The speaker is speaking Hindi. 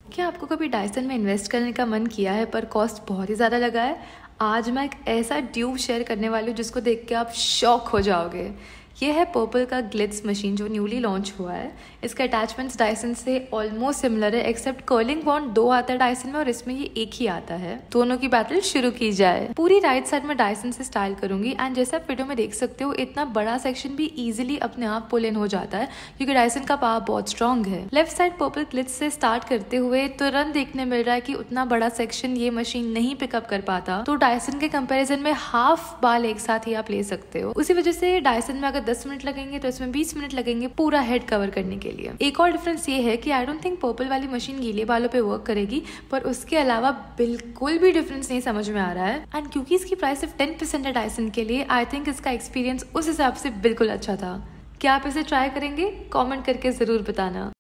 क्या आपको कभी डायसन में इन्वेस्ट करने का मन किया है पर कॉस्ट बहुत ही ज़्यादा लगा है? आज मैं एक ऐसा ट्यूब शेयर करने वाली हूँ जिसको देख के आप शॉक हो जाओगे। ये है पर्पल का ग्लिट्स मशीन जो न्यूली लॉन्च हुआ है। इसका अटैचमेंट्स डायसन से ऑलमोस्ट सिमिलर है, एक्सेप्ट कर्लिंग बॉन्ड 2 आता है डायसन में और इसमें ये एक ही आता है। दोनों की बैटल शुरू की जाए। पूरी राइट साइड में डायसन से स्टाइल करूंगी एंड जैसे आप वीडियो में देख सकते हो इतना बड़ा सेक्शन भी इजिली अपने आप पुल इन हो जाता है क्योंकि डायसन का पावर बहुत स्ट्रॉन्ग है। लेफ्ट साइड पर्पल ग्लिट्स से स्टार्ट करते हुए तुरंत देखने मिल रहा है कि उतना बड़ा सेक्शन ये मशीन नहीं पिकअप कर पाता, तो डायसन के कंपेरिजन में हाफ बाल एक साथ ही आप ले सकते हो। उसी वजह से डायसन में अगर 10 मिनट लगेंगे तो इसमें 20 मिनट लगेंगे पूरा हेड कवर करने के लिए। एक और डिफरेंस ये है कि आई डोंट थिंक पर्पल वाली मशीन गीले बालों पे वर्क करेगी, पर उसके अलावा बिल्कुल भी डिफरेंस नहीं समझ में आ रहा है। एंड क्योंकि इसकी प्राइस सिर्फ 10% है डायसन के लिए, आई थिंक इसका एक्सपीरियंस उस हिसाब से बिल्कुल अच्छा था। क्या आप इसे ट्राई करेंगे? कमेंट करके जरूर बताना।